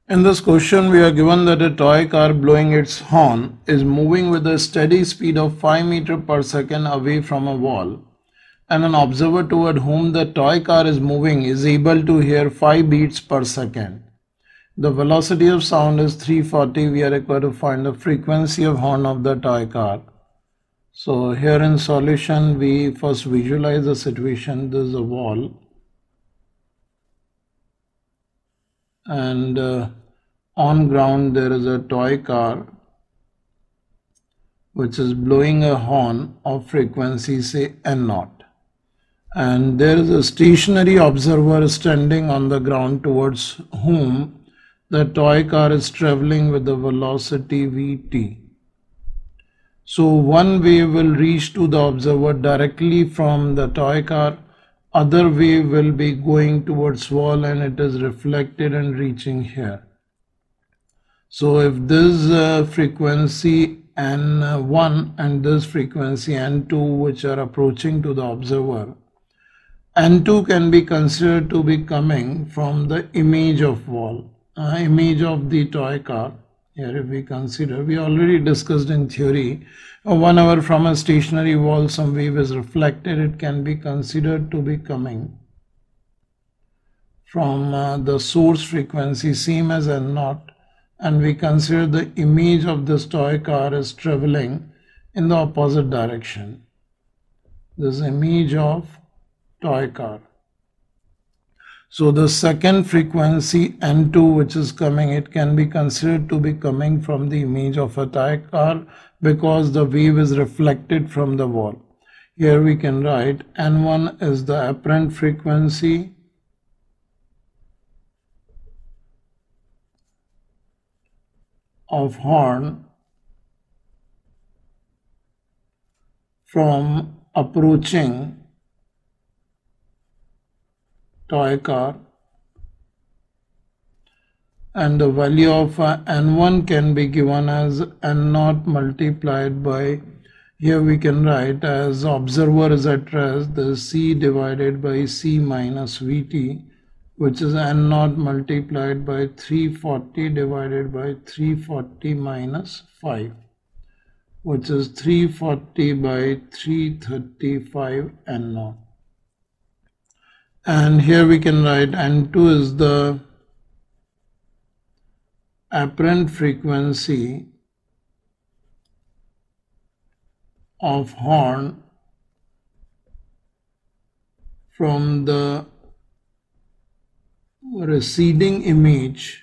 In this question, we are given that a toy car blowing its horn is moving with a steady speed of 5 meters per second away from a wall, and an observer toward whom the toy car is moving is able to hear 5 beats per second. The velocity of sound is 340. We are required to find the frequency of horn of the toy car. So here in solution, we first visualize the situation. This is a wall, and on ground there is a toy car which is blowing a horn of frequency say N0, and there is a stationary observer standing on the ground towards whom the toy car is traveling with the velocity Vt. So one wave will reach to the observer directly from the toy car, other wave will be going towards wall and it is reflected and reaching here. So if this frequency N1 and this frequency N2 which are approaching to the observer, N2 can be considered to be coming from the image of wall, image of the toy car. Here if we consider, we already discussed in theory, whenever from a stationary wall some wave is reflected, it can be considered to be coming from the source frequency same as N0, and we consider the image of this toy car is traveling in the opposite direction. This image of toy car. So the second frequency N2 which is coming, it can be considered to be coming from the image of a toy car because the wave is reflected from the wall. Here we can write N1 is the apparent frequency of horn from approaching toy car, and the value of N1 can be given as N0 multiplied by, here we can write as observer is at rest, the C divided by C minus Vt, which is N0 multiplied by 340 divided by 340 minus 5, which is 340 by 335 N0. And here we can write N2 is the apparent frequency of horn from the receding image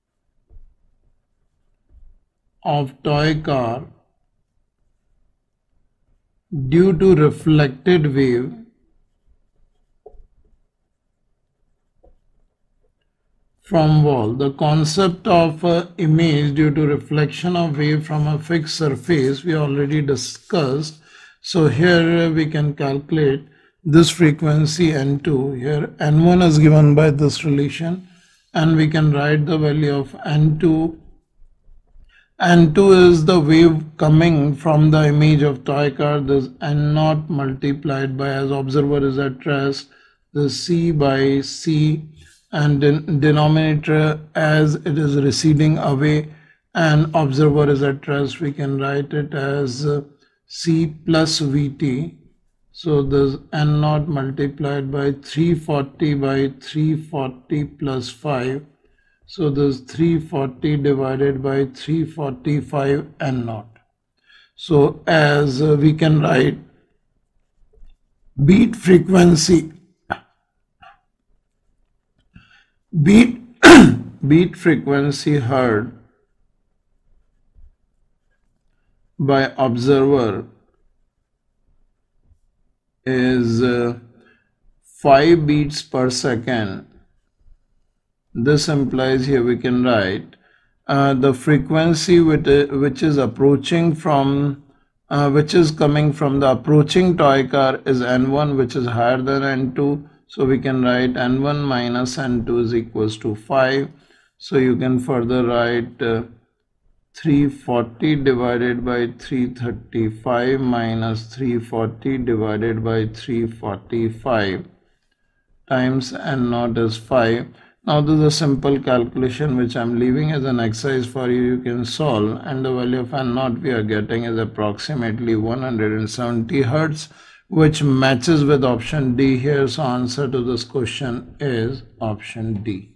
of toy car due to reflected wave from wall. The concept of image due to reflection of wave from a fixed surface we already discussed. So here we can calculate this frequency N2. Here N1 is given by this relation, and we can write the value of N2. N2 is the wave coming from the image of toy car. This N0 multiplied by, as observer is at rest, the C by C, and denominator as it is receding away and observer is at rest, we can write it as C plus Vt. So this N0 multiplied by 340 by 340 plus 5. So this 340 divided by 345 N0. So as we can write beat frequency beat frequency heard by observer is 5 beats per second. This implies, here we can write the frequency which is approaching from which is coming from the approaching toy car is N1, which is higher than N2. So we can write N1 minus N2 is equals to 5. So you can further write 340 divided by 335 minus 340 divided by 345 times N0 is 5. Now this is a simple calculation which I'm leaving as an exercise for you. You can solve, and the value of n naught we are getting is approximately 170 hertz, which matches with option D here. So answer to this question is option D.